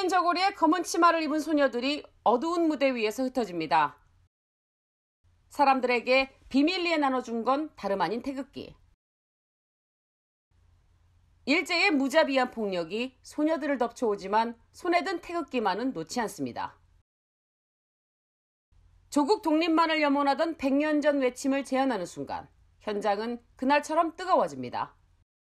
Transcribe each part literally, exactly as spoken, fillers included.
긴 저고리에 검은 치마를 입은 소녀들이 어두운 무대 위에서 흩어집니다. 사람들에게 비밀리에 나눠준 건 다름 아닌 태극기. 일제의 무자비한 폭력이 소녀들을 덮쳐오지만 손에 든 태극기만은 놓지 않습니다. 조국 독립만을 염원하던 백 년 전 외침을 재현하는 순간 현장은 그날처럼 뜨거워집니다.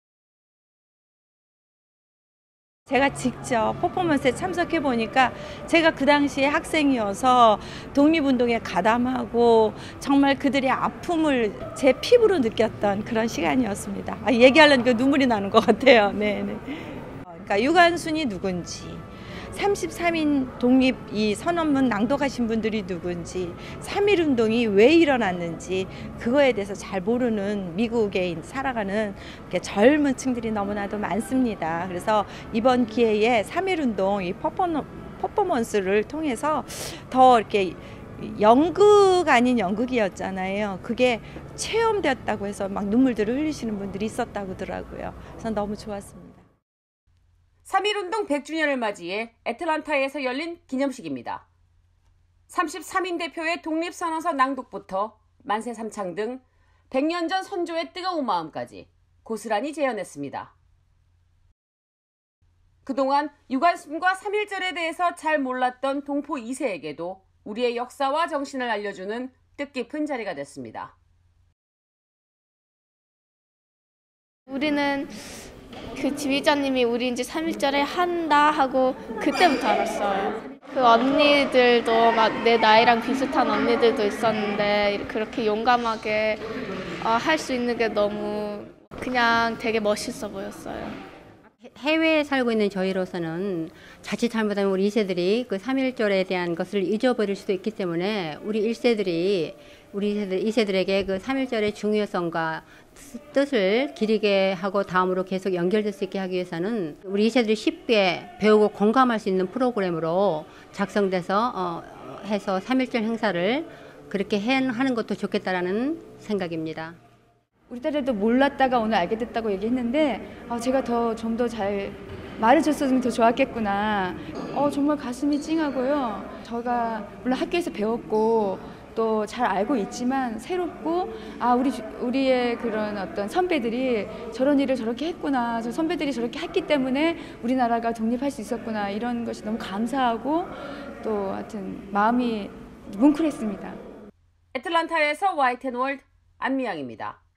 제가 직접 퍼포먼스에 참석해 보니까 제가 그 당시에 학생이어서 독립운동에 가담하고 정말 그들의 아픔을 제 피부로 느꼈던 그런 시간이었습니다. 아, 얘기하려니까 눈물이 나는 것 같아요. 네네. 그러니까 유관순이 누군지, 삼십삼 인 독립 이 선언문 낭독하신 분들이 누군지, 삼일 운동이 왜 일어났는지 그거에 대해서 잘 모르는 미국에 살아가는 젊은 층들이 너무나도 많습니다. 그래서 이번 기회에 삼일 운동 이 퍼포먼스를 통해서 더 이렇게 연극 아닌 연극이었잖아요. 그게 체험되었다고 해서 막 눈물들을 흘리시는 분들이 있었다고 하더라고요. 그래서 너무 좋았습니다. 삼일 운동 백 주년을 맞이해 애틀랜타에서 열린 기념식입니다. 삼십삼 인 대표의 독립선언서 낭독부터 만세 삼창 등 백 년 전 선조의 뜨거운 마음까지 고스란히 재현했습니다. 그동안 유관순과 삼일절에 대해서 잘 몰랐던 동포 이 세에게도 우리의 역사와 정신을 알려주는 뜻깊은 자리가 됐습니다. 우리는 그 지휘자님이 우리 이제 삼일절에 한다 하고 그때부터 알았어요. 그 언니들도 막 내 나이랑 비슷한 언니들도 있었는데 그렇게 용감하게 할 수 있는 게 너무 그냥 되게 멋있어 보였어요. 해외에 살고 있는 저희로서는 자칫 잘못하면 우리 이 세들이 그 삼일절에 대한 것을 잊어버릴 수도 있기 때문에 우리 일 세들이 우리 세들, 이 세들에게 그 삼일절의 중요성과 뜻을 기리게 하고 다음으로 계속 연결될 수 있게 하기 위해서는 우리 이 세들이 쉽게 배우고 공감할 수 있는 프로그램으로 작성돼서 어, 해서 삼일절 행사를 그렇게 해, 하는 것도 좋겠다라는 생각입니다. 우리 딸들도 몰랐다가 오늘 알게 됐다고 얘기했는데 아, 제가 더 좀 더 잘 말해줬으면 더 좋았겠구나. 어, 정말 가슴이 찡하고요. 제가 물론 학교에서 배웠고 또 잘 알고 있지만 새롭고 아 우리 우리의 그런 어떤 선배들이 저런 일을 저렇게 했구나. 저 선배들이 저렇게 했기 때문에 우리나라가 독립할 수 있었구나. 이런 것이 너무 감사하고 또 하여튼 마음이 뭉클했습니다. 애틀랜타에서 와이텐월드 안미영입니다.